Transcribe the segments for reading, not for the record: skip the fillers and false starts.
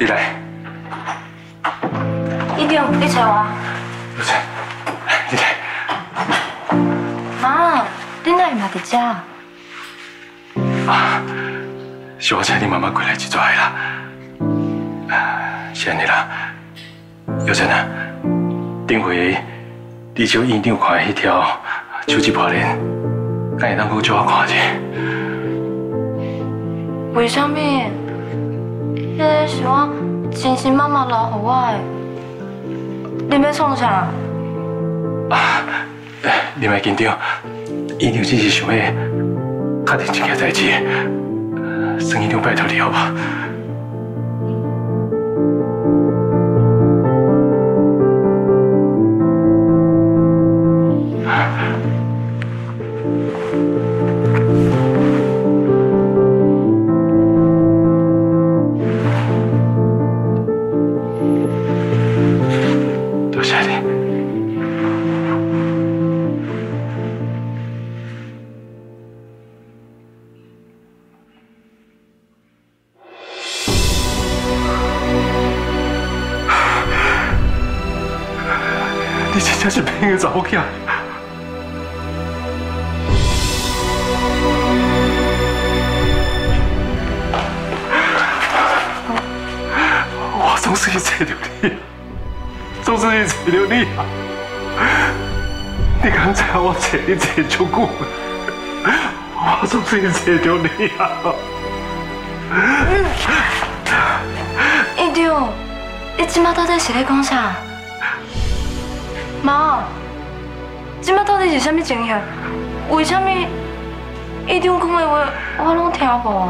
你来。 一定，你找我。 不是，你来。 妈，你哪会嘛伫遮？ 啊，是我请你妈妈过来一撮啦。是安尼啦，有真啊，顶回你小院长看迄条手机破链，敢会当阁借我看者？ 为什么？迄个是我亲生妈妈留予我的。你要创啥？ 啊，你莫紧张，院长只是想要确定一件代志，孙院长拜托你好吧？多谢你。你真正是骗个查某囝！我总是去找着你，总是去找着你啊！你刚才我找你找足久，我总是去找着你啊！ 院长，你即马到底是咧讲啥？妈，即马到底是啥物情形？为什么院长讲的话我拢听无？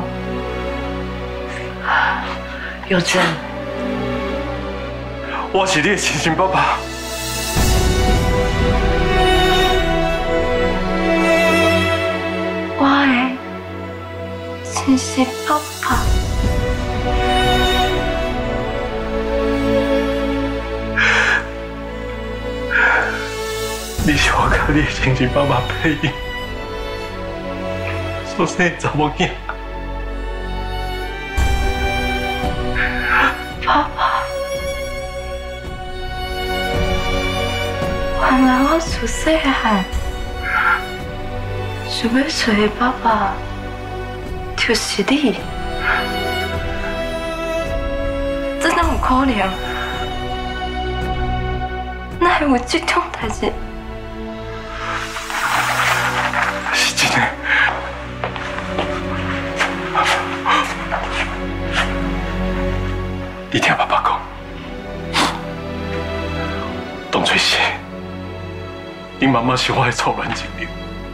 有真， 我是你的亲生爸爸。 我的亲生爸爸。 你是我甲你的亲生爸爸配音，所生的查某囝。 爸爸，原来我自细汉想要找的爸爸就是你，这哪有可能？哪会有这种代志？ 是真的。你听爸爸讲，当初是你妈妈是我的初恋情人，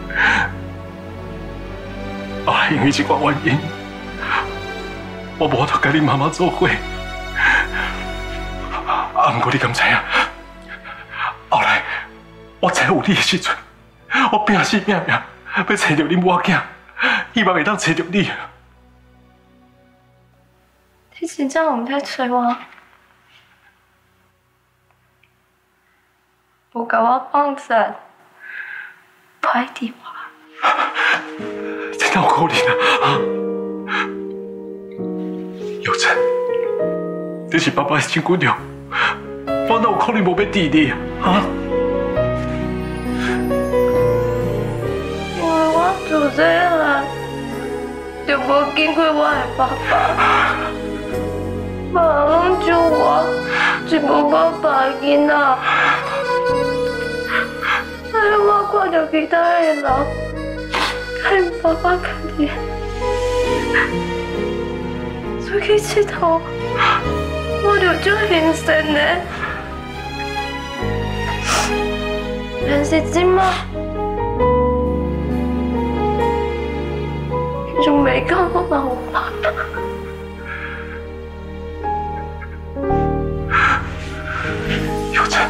后来因为这个原因，我无法跟你妈妈做伙。不过你敢知影？后来我知有你的时阵，我拼死拼命要找到你母仔囝，希望会当找到你。 你真正有在找我？无甲我放散，歹伫我。 这哪有可能啊！有真，你是爸爸的亲骨肉，我哪有可能无要治你啊？ 因为我自细汉就无见过我的爸爸，别人拢叫我一无爸爸的囡仔，哎，我看到其他的人，看爸爸家己出去佚佗，我就足欣赏的。但是即马，就没讲我有爸爸。 有真，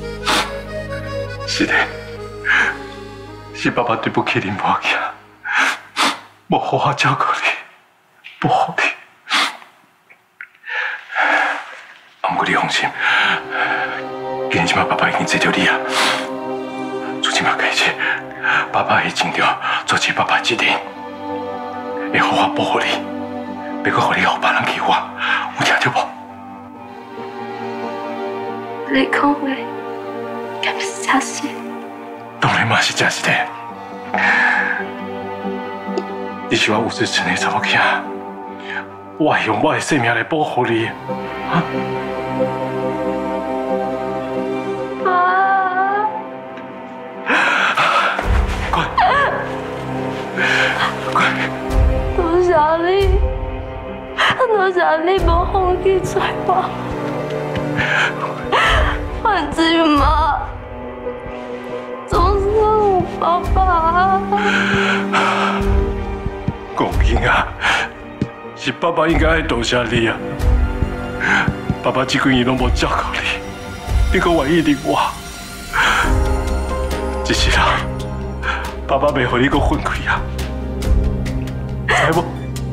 是的，是爸爸对不起你母仔，无好好照顾你，保护你。不过你放心，既然即马爸爸已经找到你啊，从即马开始，爸爸会尽量做起爸爸责任，会好好保护你，别搁互你后别人欺负我，有听到无？ 你讲的，敢是真实？ 当然嘛是真实的。你是我有志成的查某囝，我会用我的性命来保护你。啊！快！ 多谢你，多谢你无放弃找我。反正嘛，总是有爸爸。 公英啊，是爸爸应该爱多谢你啊！爸爸这几年拢无照顾你，你阁愿意认我。一世人，爸爸袂予你阁分开啊，知无？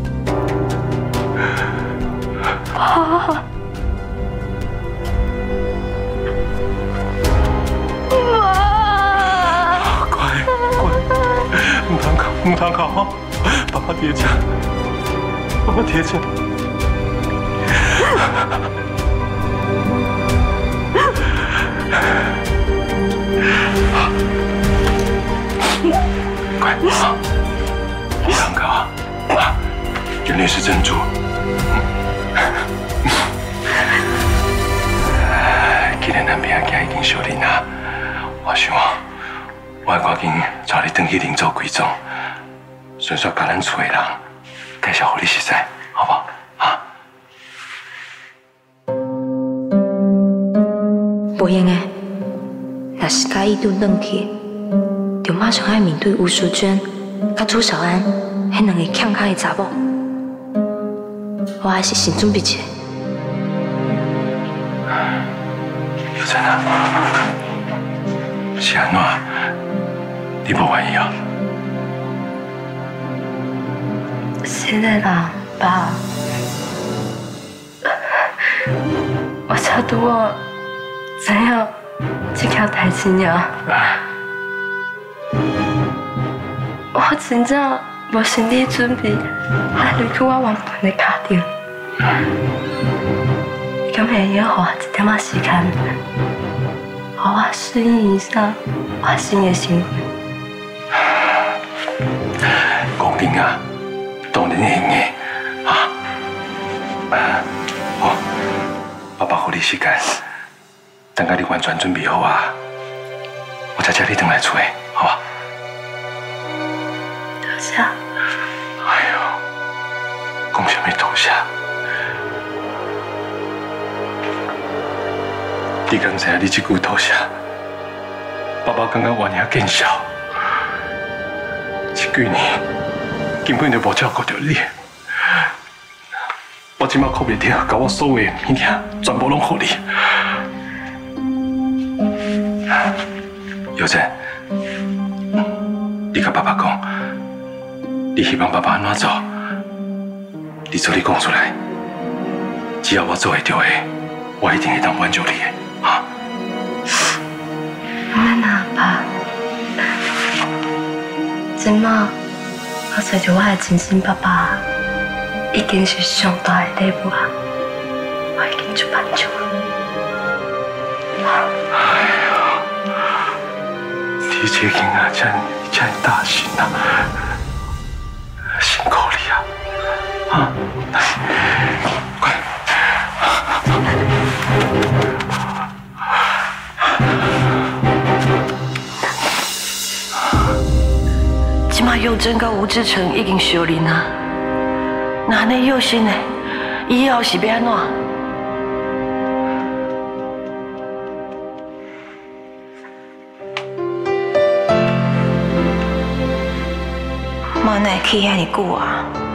爸。 唔通哭吼！爸爸爹家，爸爸爹家。快，唔通哭啊！绝对是珍珠。既然咱边仔已经小人啊，我想我会赶紧带你回去林州归宗。顺续甲咱厝的人介绍互你识识，好不好？啊？ 无用的，若是介意就转去，就马上爱面对吴淑娟甲朱小安迄两个欠卡的查某。我还是先准备一下。 有真啊？是安怎？你无愿意啊？ 是的啦，爸。我才拄好知影这件代志尔，我真正无心理准备来离开我原本的家庭。敢会用互我一点仔时间，互我适应一下我新的生活？ 公平啊！当然会用的，啊！好，爸爸给你时间，等下你完全准备好啊，我才带你回来厝，好吧？ 多谢。 哎呦，讲什么多谢？你敢知影你这句多谢？爸爸刚刚原野见笑，这几年。根本就无照顾到你，我即马靠袂住，把我所有的物件全部拢给你。有真，你甲爸爸讲，你希望爸爸安怎做，你做你讲出来，只要我做会到的，我一定会当挽救你的，啊！ 免啦，爸，即马。我找到我的真心爸爸，已经是上大的礼物啊！我已经出版咗。 哎呀，你这囡仔真大心啊！辛苦你啊！啊，来，快！ 即马佑真甲吴志成已经相认啊，那安尼佑心呢？以后是要安怎？ 妈哪会去遐尼久啊？